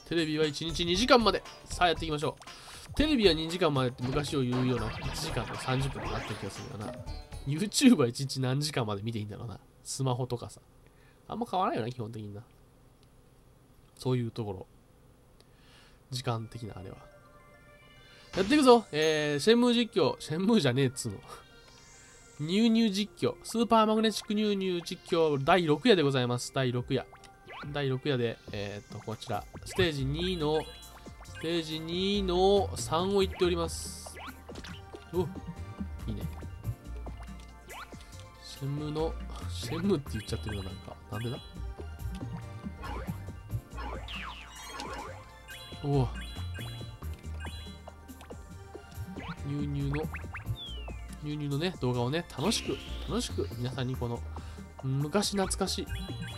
テレビは1日2時間まで。さあやっていきましょう。テレビは2時間までって昔を言うような1時間とか30分とかあった気がするよな。YouTube は1日何時間まで見ていいんだろうな。スマホとかさ。あんま変わらないよな、基本的にな。そういうところ。時間的なあれは。やっていくぞ。シェンムー実況。シェンムーじゃねえっつうの。ニューニュー実況。スーパーマグネチックニューニュー実況第6夜でございます。第6夜。第6夜で、こちら。ステージ2の3を言っております。お、いいね。シェンムーって言っちゃってるのなんか。なんでだ？おお。ニューニューのね、動画をね、楽しく、皆さんにこの、昔懐かし、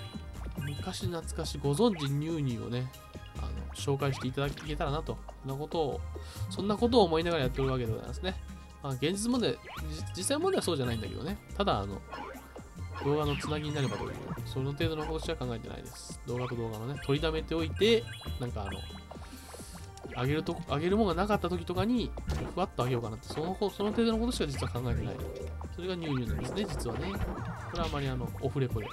ご存知ニューニューをね、紹介していただけたらなと、そんなことを思いながらやっておるわけでございますね。まあ、現実問題、実際問題はそうじゃないんだけどね、ただ、動画のつなぎになればという、その程度のことしか考えてないです。動画と動画のね、取りだめておいて、なんかあげるものがなかった時とかに、ふわっとあげようかなって、その程度のことしか実は考えてない。それがニューニューなんですね、実はね。これはあまりオフレコで。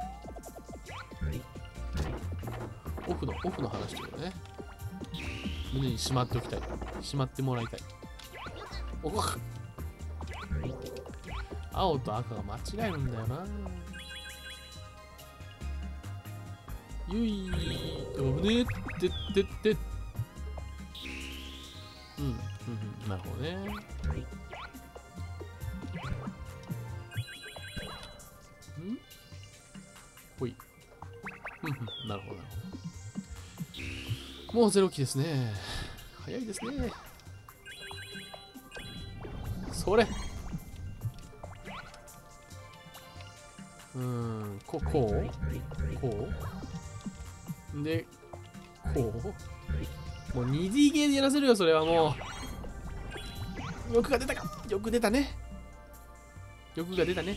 オフの話というかね。胸にしまっておきたい。しまってもらいたい。おっ青と赤が間違えるんだよな。ゆいー、危ねえって。なるほどね。ほい。なるほど。もう0期ですね。早いですね。それ。こうで、こうもう 2D ゲーでやらせるよ、それはもう。欲が出たか。欲出たね。欲が出たね。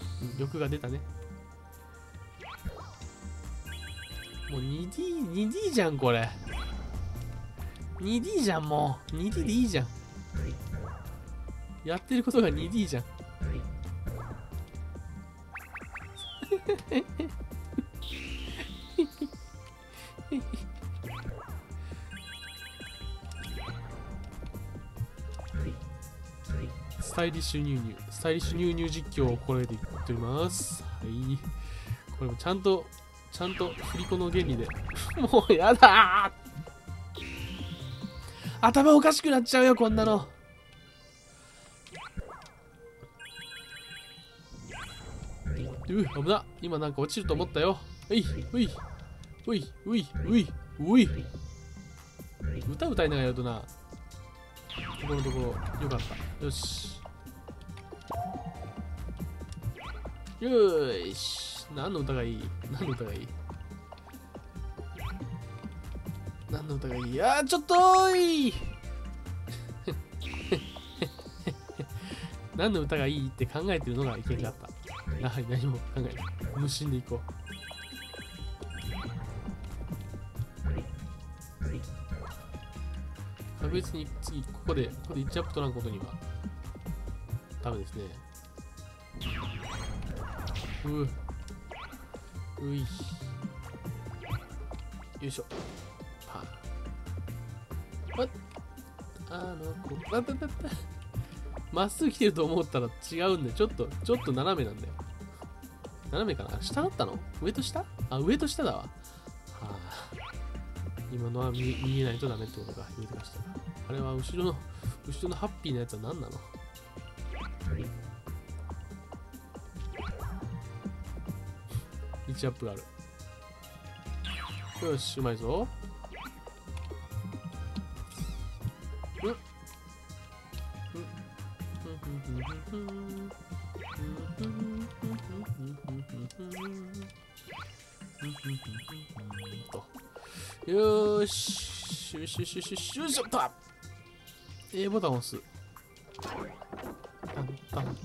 もう 2D じゃん、これ。2D じゃん、もう。2D でいいじゃん。やってることが 2D じゃん。スタイリッシュニューニュー実況をこれで言っております。はい。これもちゃんと振り子の原理で。もうやだー。頭おかしくなっちゃうよ、こんなの。危な。今なんか落ちると思ったよ。歌歌いながらやるとな。ここのところ、よかった。よし。よーし。何の歌がいい？ちょっとーい何の歌がいいって考えてるのがいけなかった。はい、何も考えない。無心でいこう。確実に次、ここで1アップ取らんことにはダメですね。よいしょ。まっすぐ来てると思ったら違うんで、ちょっと斜めなんだよ。斜めかな？下だったの？上と下？上と下だわ。今のは見えないとダメってことか。見えてました。あれは後ろのハッピーなやつは何なの？1アップがある。よし、うまいぞ。よーし。よいしょっと。A ボタンを押す。タン。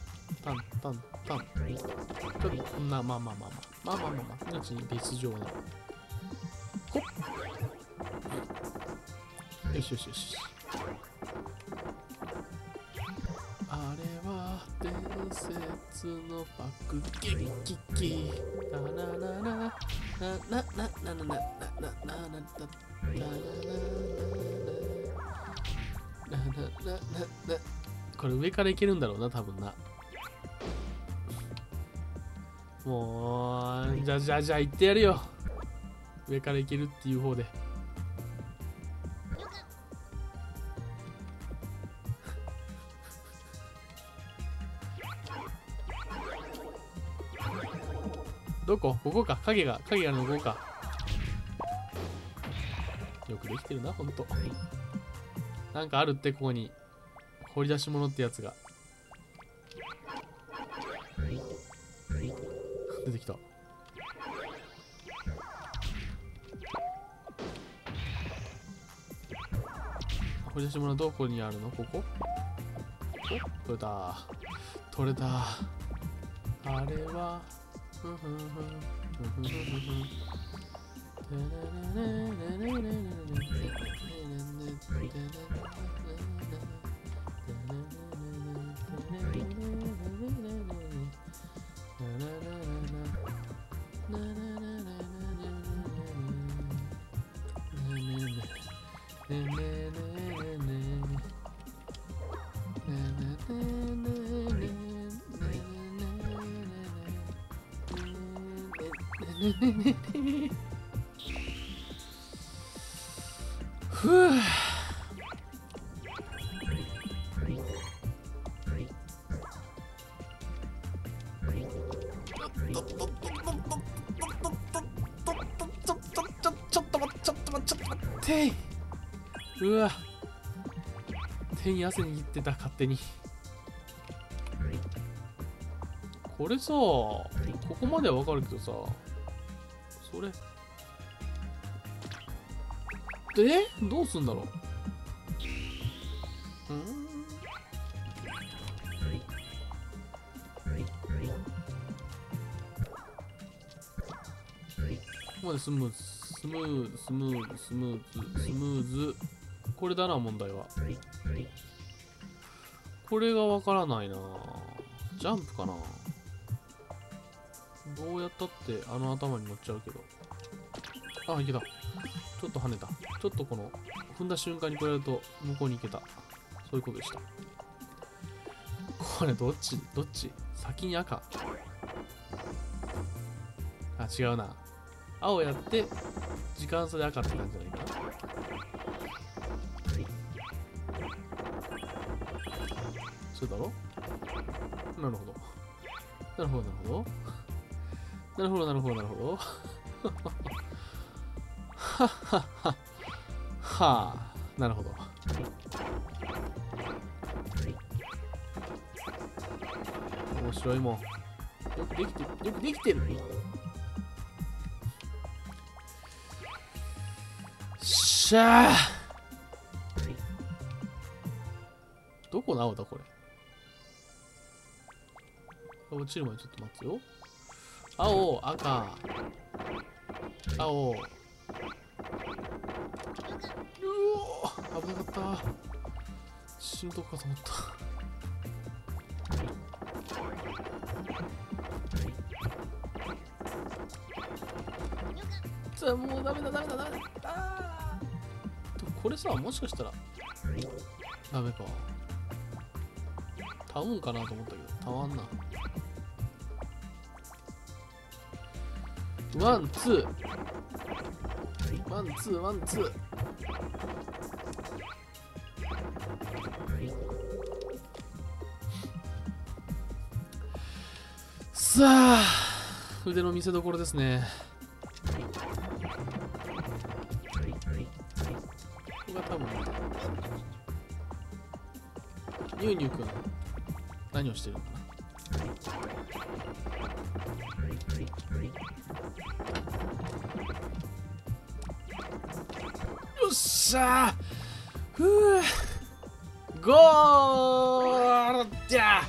ちょっと、まあ。命に別状な。ほっ。 よしよしよし。あれは伝説の爆撃機。ななななななななななななななこれ上からいけるんだろうな、多分な。もう、じゃあ言ってやるよ。上からいけるっていう方で。どこ？ここか。影があるのここか。よくできてるな、ほんと。なんかあるって、ここに。掘り出し物ってやつが。出てきた。掘り出し物どこにあるの？ここ？お、取れた。取れた。あれは、ふぅ。ちょっと待って。うわ。手に汗握ってた、勝手に。これさ、ここまではわかるけどさ、それ。で、どうすんだろう。ここまでスムーズ。これだな、問題は。これがわからないな。ジャンプかな。どうやったってあの頭に乗っちゃうけど。あ、いけた。ちょっと跳ねた。ちょっとこの、踏んだ瞬間にこれやると向こうに行けた。そういうことでした。これどっち先に赤。あ、違うな。青やって、時間差で赤って感じじゃないかな。そうだろ？なるほど。なるほど。はっはっは。はあ、なるほど。面白いもん。よくできてる。しゃあ。どこの青だこれ。落ちるまでちょっと待つよ。青、赤。青。うおー、危なかった。死ぬとこかと思った。もうダメだ。あー。でもこれさ、もしかしたらダメか。タウンかなと思ったけど、たわんな。ワン、ツー。さあ、腕の見せ所ですね。ここが多分、ニューニュー君、何をしてるのかな。よっしゃー、ふぅ、ゴールじゃ。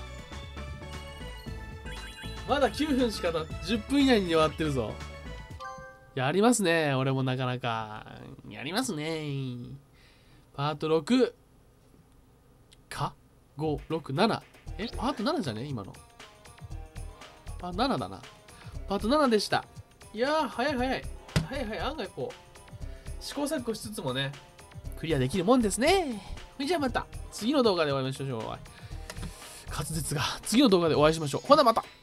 まだ9分しか10分以内に終わってるぞ。やりますね、俺もなかなか。やりますね。 パート6か ?5、6、7。パート7じゃね今の。パート7だな。パート7でした。いやー、早い早い。早い早い。案外こう、試行錯誤しつつもね、クリアできるもんですね。じゃあまた、次の動画でお会いしましょう。滑舌が。次の動画でお会いしましょう。ほなまた。